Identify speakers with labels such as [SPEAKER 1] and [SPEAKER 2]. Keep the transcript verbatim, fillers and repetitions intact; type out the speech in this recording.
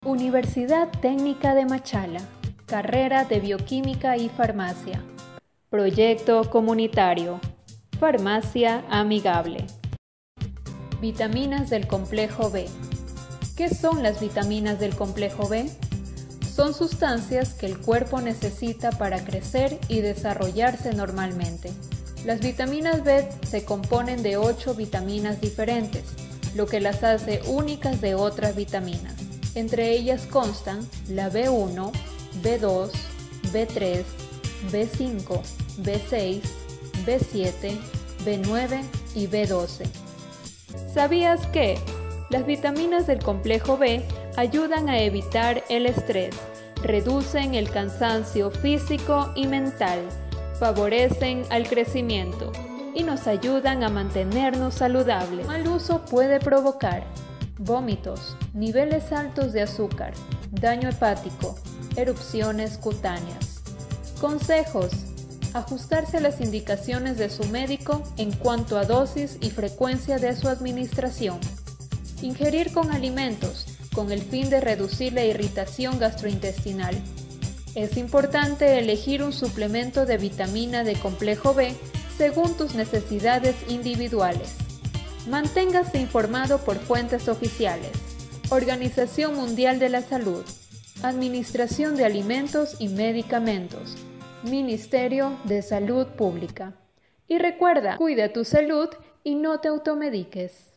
[SPEAKER 1] Universidad Técnica de Machala, carrera de Bioquímica y Farmacia. Proyecto comunitario, Farmacia Amigable. Vitaminas del complejo B. ¿Qué son las vitaminas del complejo B? Son sustancias que el cuerpo necesita para crecer y desarrollarse normalmente. Las vitaminas B se componen de ocho vitaminas diferentes, lo que las hace únicas de otras vitaminas. Entre ellas constan la B uno, B dos, B tres, B cinco, B seis, B siete, B nueve y B doce. ¿Sabías que las vitaminas del complejo B ayudan a evitar el estrés, reducen el cansancio físico y mental, favorecen al crecimiento y nos ayudan a mantenernos saludables? Mal uso puede provocar vómitos, niveles altos de azúcar, daño hepático, erupciones cutáneas. Consejos: ajustarse a las indicaciones de su médico en cuanto a dosis y frecuencia de su administración. Ingerir con alimentos con el fin de reducir la irritación gastrointestinal. Es importante elegir un suplemento de vitamina de complejo B según tus necesidades individuales. Manténgase informado por fuentes oficiales. Organización Mundial de la Salud, Administración de Alimentos y Medicamentos, Ministerio de Salud Pública. Y recuerda, cuida tu salud y no te automediques.